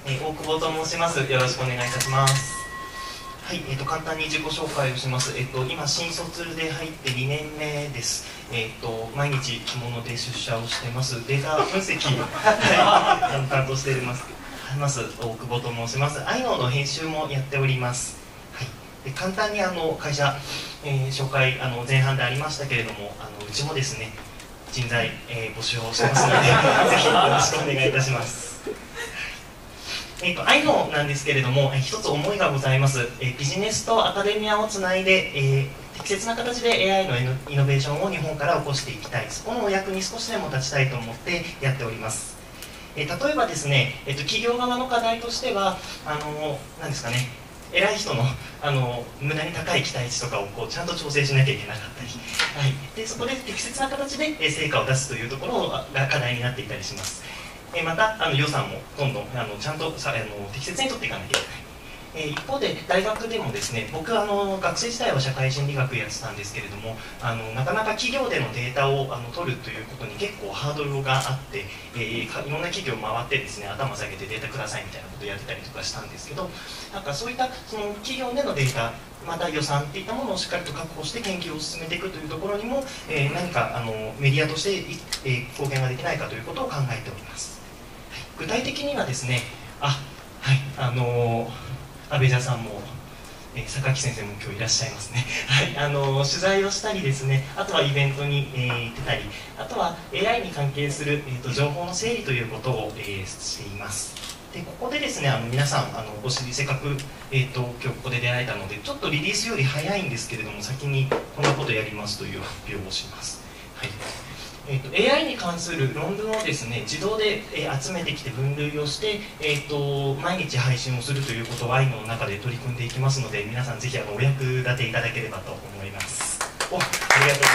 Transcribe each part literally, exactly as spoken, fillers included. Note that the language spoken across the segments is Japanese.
えー、大久保と申します。よろしくお願いいたします。はい、えーと、簡単に自己紹介をします。えーと、今、新卒で入ってにねんめです。えーと、毎日着物で出社をしてます。データ分析を、はい、担当しています。ます大久保と申します。アイノーの編集もやっております。はい、で簡単にあの会社、えー、紹介あの前半でありましたけれども、あのうちもですね、人材、えー、募集をしてますので、ぜひよろしくお願いいたします。えーと、アイノーなんですけれども、えー、一つ思いがございます。えー、ビジネスとアカデミアをつないで、えー、適切な形で エーアイ のイノベーションを日本から起こしていきたい、そこのお役に少しでも立ちたいと思ってやっております。えー、例えばですね、えーと、企業側の課題としては、あの何ですかね、偉い人の、あの無駄に高い期待値とかをこうちゃんと調整しなきゃいけなかったり、はい、でそこで適切な形で成果を出すというところが課題になっていたりします。えー、またあの予算もどんどんあのちゃんとさあの適切に取っていかなきゃいけない。えー、一方で大学でもですね、僕はあの学生時代は社会心理学やってたんですけれども、あのなかなか企業でのデータをあの取るということに結構ハードルがあって、えー、いろんな企業回ってですね、頭下げてデータくださいみたいなことをやってたりとかしたんですけど、なんかそういったその企業でのデータ、また予算っていったものをしっかりと確保して研究を進めていくというところにも、えー、何かあのメディアとして、えー、貢献ができないかということを考えております。はい、具体的にはですね、あ、はい、あのー安倍田さんも、えー、榊先生も今日いらっしゃいますね。はい、あの取材をしたりですね、あとはイベントに、えー、行ってたり、あとは エーアイ に関係する、えー、と情報の整理ということを、えー、しています。でここでですね、あの皆さんあのご知りせっかく、えー、と今日ここで出会えたので、ちょっとリリースより早いんですけれども、先にこんなことやりますという発表をします。はい、えー、と エーアイ に関する論文をですね、自動で、えー、集めてきて分類をして、えー、と毎日配信をするということを アイノー の中で取り組んでいきますので、皆さんぜひあのお役立ていただければと思います。お、ありがとうございます。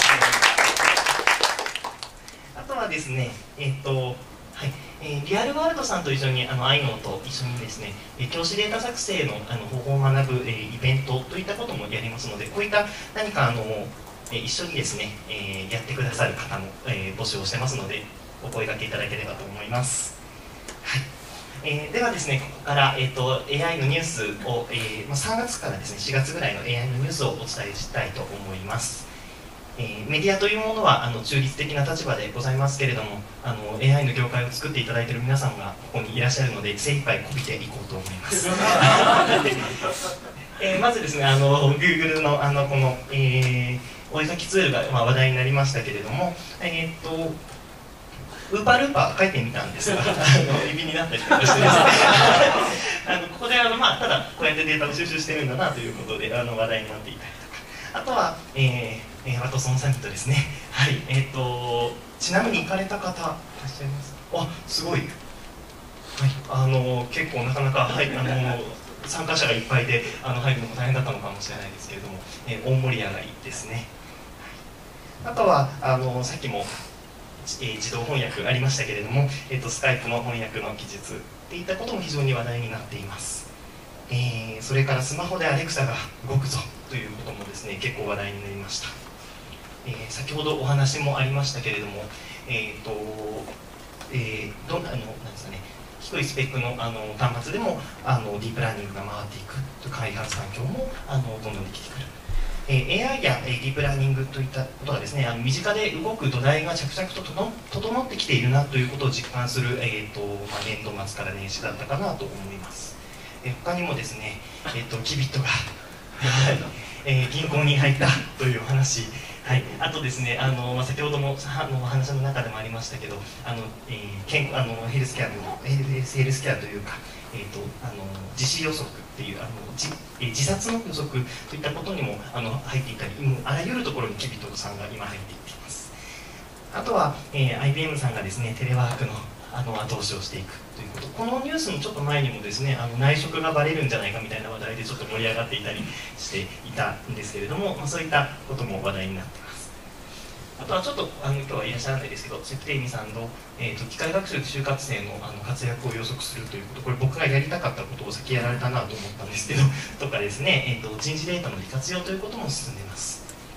あとはですね、えーとはいえー、リアルワールドさんと一緒にあの アイノー と一緒にですね、えー、教師データ作成のあの方法を学ぶ、えー、イベントといったこともやりますので、こういった何かあの一緒にですね、えー、やってくださる方も、えー、募集をしてますので、お声掛けいただければと思います。はい、えー、ではですね、ここから、えーと、エーアイ のニュースを、えー、さんがつからですね、しがつぐらいの エーアイ のニュースをお伝えしたいと思います。えー、メディアというものはあの中立的な立場でございますけれども、あの エーアイ の業界を作っていただいている皆さんがここにいらっしゃるので、精一杯こびていこうと思います。えー、まずですね、あの Google の、あのこの、えーお絵描きツールが、まあ、話題になりましたけれども、えー、っとウーパールーパー書いてみたんですが、エビになったりとかしてですねあのここであの、まあ、ただこうやってデータを収集してるんだなということであの話題になっていたりとか、あとは、えーえー、ワトソンサミットですね。はい、えー、っとちなみに行かれた方いらっしゃいます？あ、すごい、はい、あの結構なかなか、はい、あの参加者がいっぱいであの入るのも大変だったのかもしれないですけれども、えー、大盛り上がりですね。あとはあのさっきも、えー、自動翻訳ありましたけれども、えー、とスカイプの翻訳の技術っていったことも非常に話題になっています。えー、それからスマホでアレクサが動くぞということもですね、結構話題になりました。えー、先ほどお話もありましたけれども、えーとえー、どんなあのなんですかね、低いスペック の, あの端末でもあのディープラーニングが回っていくという開発環境もあのどんどんできてくる。えー、エーアイ や、えー、ディープラーニングといったことがですね、あの身近で動く土台が着々と整ってきているなということを実感する、えーとまあ、年度末から年始だったかなと思います。えー、他にもですね、えー、とキビットが、えー、銀行に入ったというお話、はい、あとですね、あのまあ、先ほどもあの話の中でもありましたけど、あの、えー、健あのヘルスケアのヘルスヘルスケアというか、えー、とあの自死予測っていうあの自、えー、自殺の予測といったことにもあの入っていたり、もうあらゆるところにキビットさんが今入っていっています。あとは、えー、アイビーエム さんがですね、テレワークのあの後押しをしていくということ、このニュースのちょっと前にもですね、あの内職がバレるんじゃないかみたいな話題でちょっと盛り上がっていたりしていたんですけれども、まあ、そういったことも話題になっています。あとはちょっとあの今日はいらっしゃらないですけど、セプテイミさんの、えー、と機械学習就活生のあの活躍を予測するということ、これ僕がやりたかったことを先やられたなと思ったんですけどとかですね、えー、と人事データの利活用ということも進んでいます。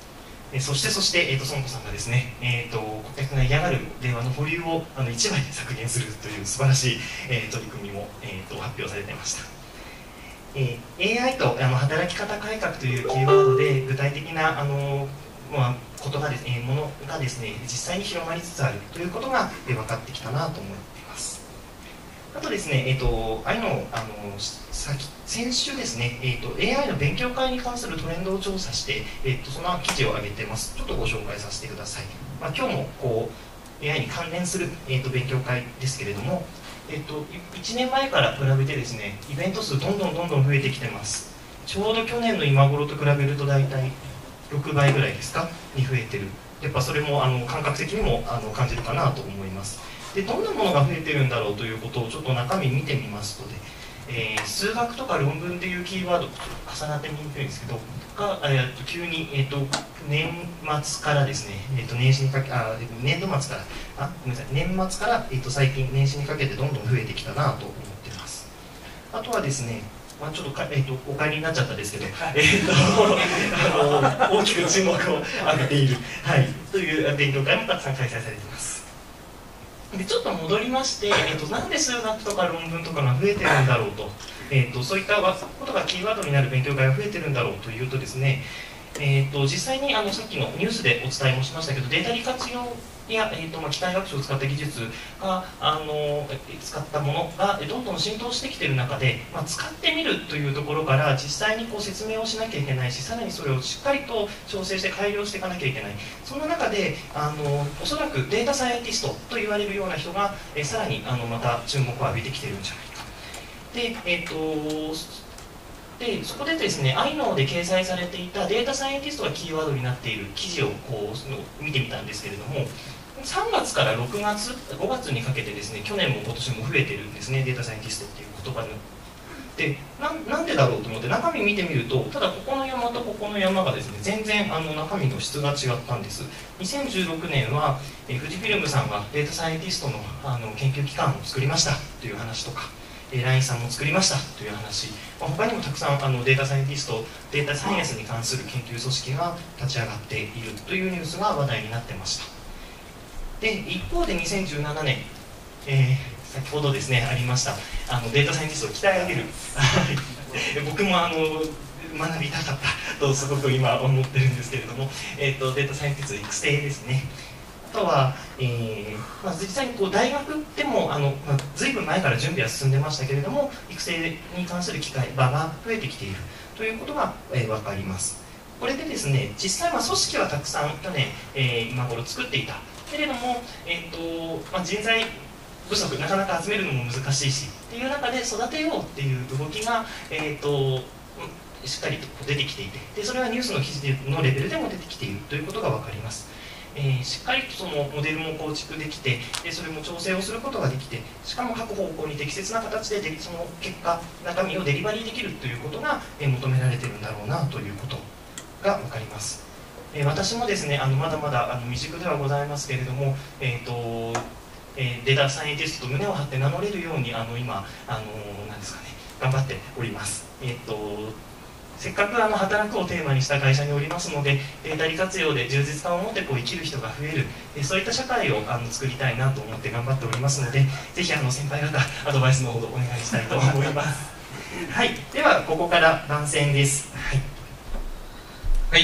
えそしてそして、えー、と園子さんがですね、えー、と顧客が嫌がる電話の保留をあのいちばいで削減するという素晴らしい、えー、取り組みも、えー、と発表されていました。えー、エーアイ とあの働き方改革というキーワードで具体的なあの、まあ、ことがですね、ものがですね、実際に広まりつつあるということが、えー、分かってきたなと思っています。あとですね、えー、とああいうのあの先先週ですね、えー、と エーアイ の勉強会に関するトレンドを調査して、えー、とその記事を上げてます。ちょっとご紹介させてください。まあ、今日もこう エーアイ に関連する、えー、と勉強会ですけれども、えー、といちねんまえから比べてですね、イベント数どんどんどんどん増えてきてます。ちょうど去年の今頃と比べると大体ろくばいぐらいですかに増えてる。やっぱそれもあの感覚的にもあの感じるかなと思います。でどんなものが増えてるんだろうということをちょっと中身見てみますと、ね、えー、数学とか論文っていうキーワードと重なってみてるんですけどが、えー、と急に、えー、と年末からですね、えー、と年始にかけあ年度末からあごめんなさい年末から、えー、と最近年始にかけてどんどん増えてきたなと思っています。あとはですね、まあ、ちょっとか、えー、とお帰りになっちゃったんですけど、えー、とあの大きく注目を浴びている、はい、という勉強会もたくさん開催されています。でちょっと戻りまして、えー、となんで数学とか論文とかが増えてるんだろうと、えー、とそういったことがキーワードになる勉強会が増えてるんだろうというとですね、えー、と実際にあのさっきのニュースでお伝えもしましたけど、データ利活用や、えーとまあ、機械学習を使った技術があの使ったものがどんどん浸透してきている中で、まあ、使ってみるというところから実際にこう説明をしなきゃいけないし、さらにそれをしっかりと調整して改良していかなきゃいけない。そんな中であのおそらくデータサイエンティストと言われるような人が、えさらにあのまた注目を浴びてきているんじゃないか。で、えーとでそこでですね、アイノー で掲載されていたデータサイエンティストがキーワードになっている記事をこう見てみたんですけれども、さんがつからろくがつ、ごがつにかけてですね、去年も今年も増えてるんですね、データサイエンティストっていう言葉に。でな、なんでだろうと思って中身見てみると、ただここの山とここの山がですね、全然あの中身の質が違ったんです。にせんじゅうろくねんは、え富士フィルムさんがデータサイエンティストのあの研究機関を作りましたという話とか、ライン さんも作りましたという話、まあ、他にもたくさんあのデータサイエンティスト、データサイエンスに関する研究組織が立ち上がっているというニュースが話題になってました。で一方でにせんじゅうななねん、えー、先ほどですねありましたあのデータサイエンティストを鍛え上げる僕もあの学びたかったとすごく今思ってるんですけれども、えー、とデータサイエンティスト育成ですね。あとは、えーまあ、実際にこう大学でもあの、まあ、ずいぶん前から準備は進んでましたけれども、育成に関する機会場が増えてきているということが、えー、分かります。これでですね、実際は組織はたくさん去年、えー、今頃作っていたけれども、えーとまあ、人材不足、なかなか集めるのも難しいしっていう中で育てようっていう動きが、えーとしっかりと出てきていて、でそれはニュースの記事のレベルでも出てきているということが分かります。えー、しっかりとそのモデルも構築できて、でそれも調整をすることができて、しかも各方向に適切な形ででその結果中身をデリバリーできるということが、えー、求められているんだろうなということが分かります。えー、私もですねあのまだまだあの未熟ではございますけれども、えーとえー、データサイエンティストと胸を張って名乗れるようにあの今あのなんですかね頑張っております。えーとせっかくあの働くをテーマにした会社におりますので、データ利活用で充実感を持ってこう生きる人が増える、えそういった社会をあの作りたいなと思って頑張っておりますので、ぜひあの先輩方アドバイスのほどお願いしたいと思いますはい、ではここから番宣です。はい、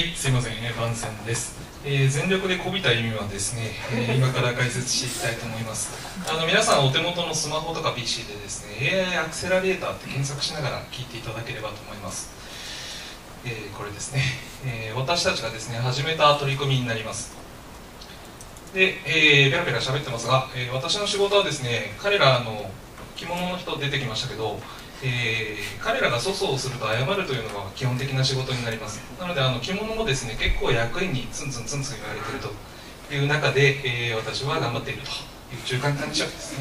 はい、すいません、番宣です。えー、全力でこびた意味はですね、えー、今から解説していきたいと思います。あの皆さんお手元のスマホとか ピーシー でですね エーアイ アクセラレーターって検索しながら聞いていただければと思います。えー、これですね、えー、私たちがですね始めた取り組みになります。で、えー、ペラペラ喋ってますが、えー、私の仕事はですね、彼らの着物の人出てきましたけど、えー、彼らが粗相をすると謝るというのが基本的な仕事になります。なのであの着物もですね結構役員にツンツンツンツン言われているという中で、えー、私は頑張っているという中間管理者ですね。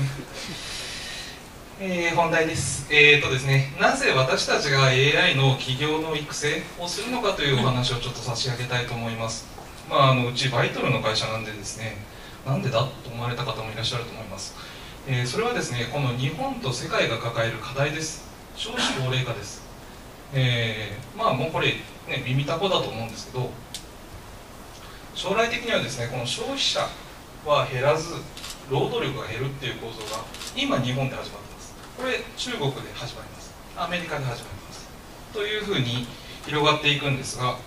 えー、本題です。えーとですね、なぜ私たちが エーアイ の企業の育成をするのかというお話をちょっと差し上げたいと思います。まあ、あのうちバイトルの会社なんでですね、なんでだと思われた方もいらっしゃると思います。えー、それはですね、この日本と世界が抱える課題です。少子高齢化です。えー、まあもうこれ、ね、耳たこだと思うんですけど、 将来的にはですね、この消費者は減らず労働力が減るっていう構造が今日本で始まってます。これ中国で始まります、アメリカで始まりますというふうに広がっていくんですが、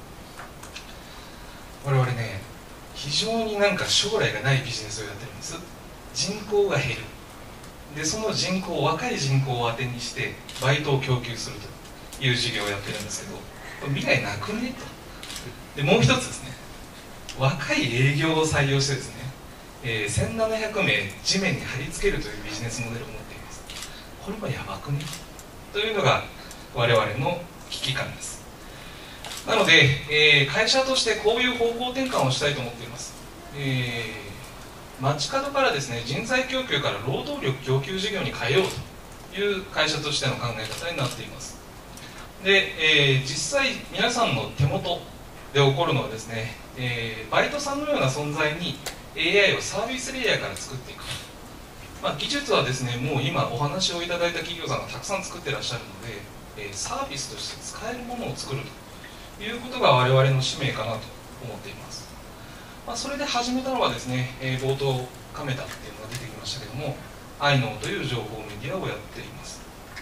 我々ね、非常になんか将来がないビジネスをやってるんです。人口が減る、でその人口、若い人口を当てにしてバイトを供給するという事業をやってるんですけど、未来なくねと。でもう一つですね、若い営業を採用してですね、えー、せんななひゃくめい地面に貼り付けるというビジネスモデルを持っています。これもやばくねというのが我々の危機感です。なので、えー、会社としてこういう方向転換をしたいと思っています。えー、街角からですね、人材供給から労働力供給事業に変えようという会社としての考え方になっています。で、えー、実際皆さんの手元で起こるのはですね、えー、バイトさんのような存在に エーアイ をサービスレイヤーから作っていく、まあ、技術はですね、もう今お話をいただいた企業さんがたくさん作ってらっしゃるので、えー、サービスとして使えるものを作るということが我々の使命かなと思っています。まあ、それで始めたのはですね、えー、冒頭カメタっていうのが出てきましたけども、アイノーという情報メディアをやっています。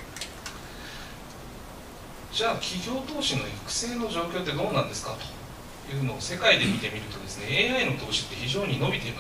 じゃあ企業投資の育成の状況ってどうなんですかというのを世界で見てみるとですね、 エーアイ の投資って非常に伸びています。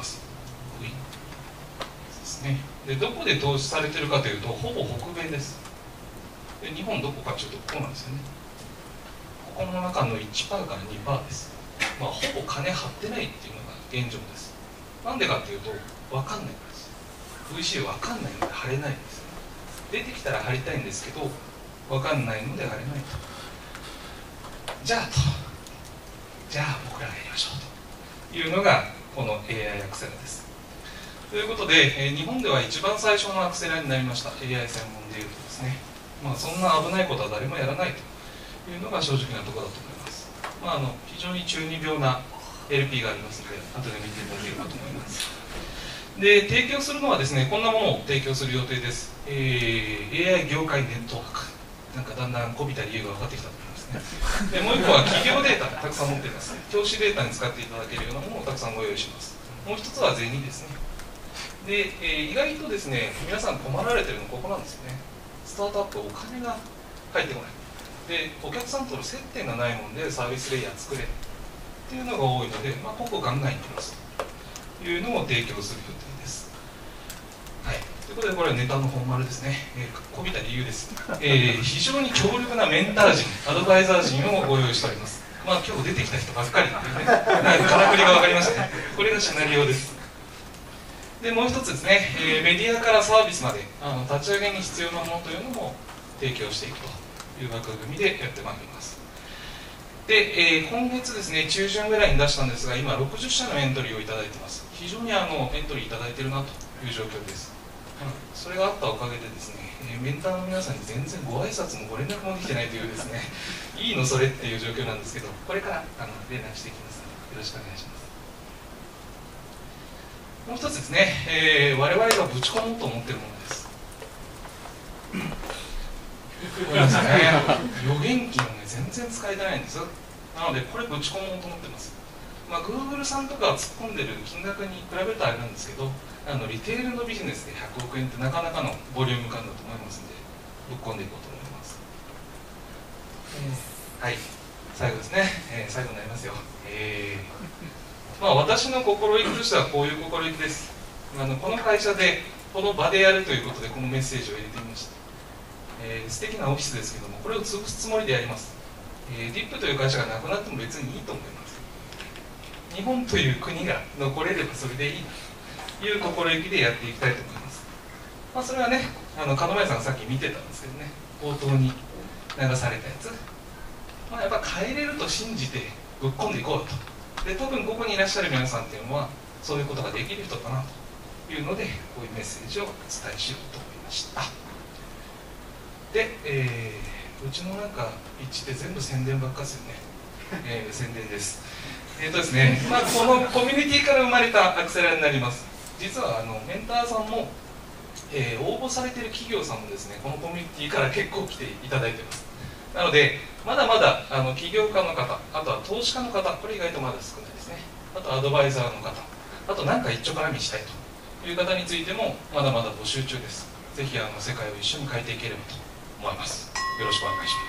ですね、でどこで投資されているかというと、ほぼ北米です。で日本どこかというとここなんですよね。ここの中の いちパーセント から にパーセント です。まあ、ほぼ金張ってないっていうのが現状です。なんでかっていうと、分かんないからです。 ブイシー 分かんないので張れないんですよね。出てきたら張りたいんですけど、分かんないので張れないと。じゃあとじゃあ僕らがやりましょうというのがこの エーアイ アクセラです。ということで、えー、日本では一番最初のアクセラになりました。 エーアイ 専門でいうとですね、まあ、そんな危ないことは誰もやらないというのが正直なところだと思います。まあ、あの非常に中二病な エルピー がありますので、後で見ていただければと思います。で、提供するのはですね、こんなものを提供する予定です。えー、エーアイ 業界ネットワーク、なんかだんだんこびた理由が分かってきたと思いますね。でもう一個は企業データ、たくさん持っています。教師データに使っていただけるようなものをたくさんご用意します。もう一つは銭ですね。で、えー、意外とですね、皆さん困られてるのここなんですよね。スタートアップお金が入ってこない。で、お客さんとの接点がないもんでサービスレイヤー作れるっていうのが多いので、まあ、ここガンガンいきますというのを提供する予定です。はい、ということで、これはネタの本丸ですね。えー、こびた理由です。えー、非常に強力なメンター陣、アドバイザー陣をご用意しております。まあ、今日出てきた人ばっかりっていうね、なんかからくりが分かりましたね。これがシナリオです。で、もう一つですね、えー、メディアからサービスまであの立ち上げに必要なものというのも提供していくという枠組みでやってまいります。で、えー、今月ですね、中旬ぐらいに出したんですが、今ろくじゅっしゃのエントリーをいただいてます。非常にあのエントリーいただいているなという状況です。うん、それがあったおかげでですね、えー、メンターの皆さんに全然ご挨拶もご連絡もできてないというですね、いいのそれっていう状況なんですけど、これからあの連絡していきますので、よろしくお願いします。もう一つですね、えー、我々がぶち込もうと思っているものです。これですね、予言機をね、全然使えてないんです。なので、これぶち込もうと思ってます。まあ、Google さんとか突っ込んでる金額に比べるとあれなんですけど、あのリテールのビジネスでひゃくおくえんってなかなかのボリューム感だと思いますので、ぶっ込んでいこうと思います。えー、はい、最後ですね、えー、最後になりますよ。えーまあ、私の心意気としてはこういう心意気です。あのこの会社でこの場でやるということでこのメッセージを入れてみました。えー、素敵なオフィスですけども、これを潰すつもりでやります。えー、ディップという会社がなくなっても別にいいと思います。日本という国が残れればそれでいいという心意気でやっていきたいと思います。まあ、それはね、あの門前さんがさっき見てたんですけどね、冒頭に流されたやつ、まあ、やっぱ変えれると信じてぶっ込んでいこうと。で、多分ここにいらっしゃる皆さんっていうのはそういうことができる人かなというので、こういうメッセージをお伝えしようと思いました。で、えー、うちのなんか一致って全部宣伝ばっかですよね。えー、宣伝です。えーとですね、まあ、このコミュニティから生まれたアクセラになります。実はあのメンターさんも、えー、応募されている企業さんもですね、このコミュニティから結構来ていただいています。なので、まだまだあの起業家の方、あとは投資家の方、これ意外とまだ少ないですね。 あとアドバイザーの方、あと何か一丁絡みしたいという方についてもまだまだ募集中です。ぜひあの世界を一緒に変えていければと思います。よろしくお願いします。